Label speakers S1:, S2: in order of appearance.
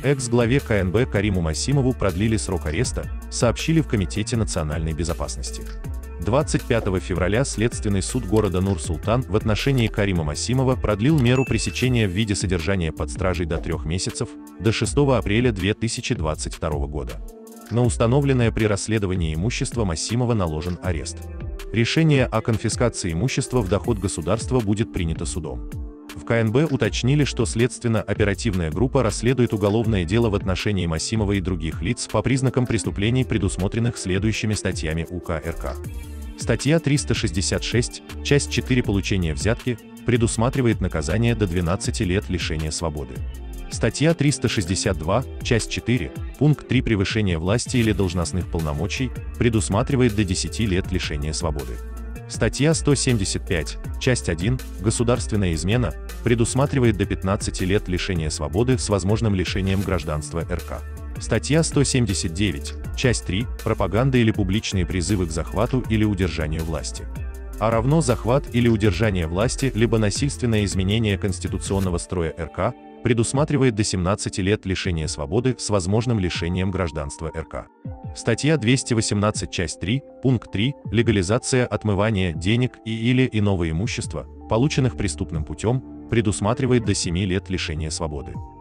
S1: Экс-главе КНБ Кариму Массимову продлили срок ареста, сообщили в Комитете национальной безопасности. 25 февраля Следственный суд города Нур-Султан в отношении Карима Массимова продлил меру пресечения в виде содержания под стражей до 3 месяцев, до 6 апреля 2022 года. На установленное при расследовании имущество Массимова наложен арест. Решение о конфискации имущества в доход государства будет принято судом. В КНБ уточнили, что следственно-оперативная группа расследует уголовное дело в отношении Массимова и других лиц по признакам преступлений, предусмотренных следующими статьями УК РК. Статья 366, часть 4 «Получение взятки» предусматривает наказание до 12 лет лишения свободы. Статья 362, часть 4, пункт 3 «Превышение власти или должностных полномочий» предусматривает до 10 лет лишения свободы. Статья 175, часть 1, «Государственная измена» предусматривает до 15 лет лишения свободы с возможным лишением гражданства РК. Статья 179, часть 3, «Пропаганда или публичные призывы к захвату или удержанию власти». А равно захват или удержание власти либо насильственное изменение конституционного строя РК предусматривает до 17 лет лишения свободы с возможным лишением гражданства РК. Статья 218, часть 3, пункт 3, «Легализация отмывания денег или иного имущества, полученных преступным путем», предусматривает до 7 лет лишения свободы.